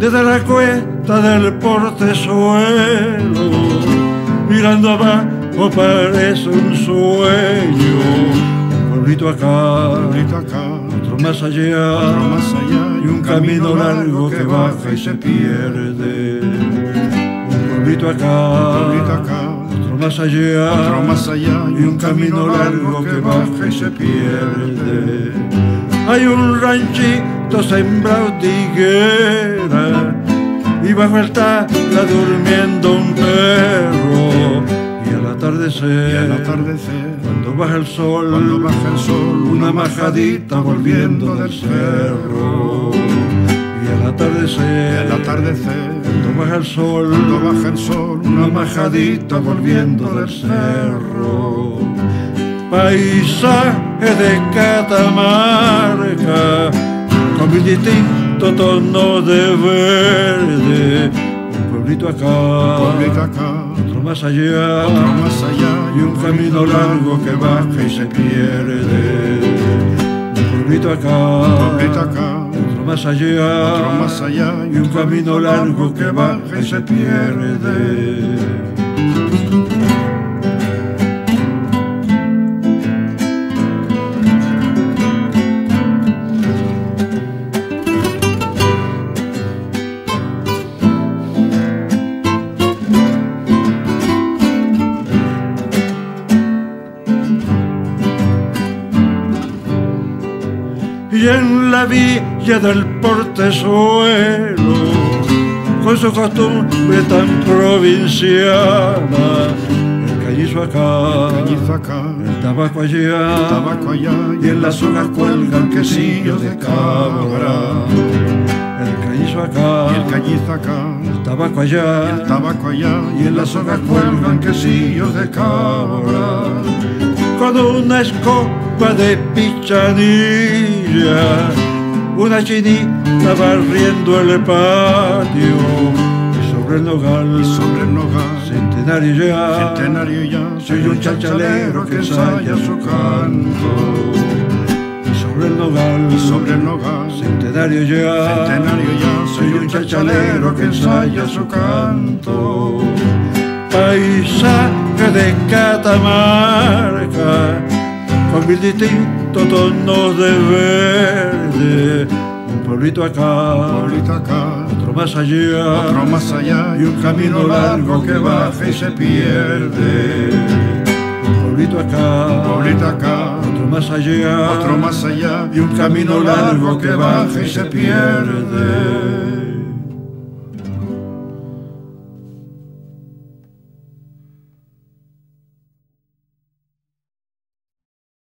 desde la cuesta del portezuelo, mirando abajo parece un sueño. Un pueblito acá, otro más allá, y un camino largo que baja y se pierde. Un pueblito acá, otro más allá, y un camino largo que baja y se pierde. Hay un ranchito sembrado de higuera y bajo el tabla durmiendo un perro. Y al atardecer, cuando baja el sol, una majadita volviendo del cerro. Y al atardecer, cuando baja el sol, una majadita volviendo del cerro. Paisaje de Catamarca, con mil distintos tonos de verde. Un pueblito acá, otro más allá, y un camino largo que baja y se pierde. Un pueblito acá, otro más allá, y un camino largo que baja y se pierde. Y en la villa del portezuelo, con su costumbre tan provinciana, el cañizo acá, el tabaco allá, y en las hojas cuelgan quesillos de cabra. El cañizo acá, el tabaco allá, y en las hojas cuelgan quesillos de cabra. Con una escoba de pichanilla, una chinita barriendo el patio, y sobre el nogal, centenario ya, soy un chachalero que ensaya su canto. Y sobre el nogal, centenario ya, soy un chachalero que ensaya su canto. Paisaje de Catamarca, con mil distintos tonos de verde. Un pueblito acá, otro más allá, y un camino largo que baja y se pierde. Un pueblito acá, otro más allá, y un camino largo que baja y se pierde.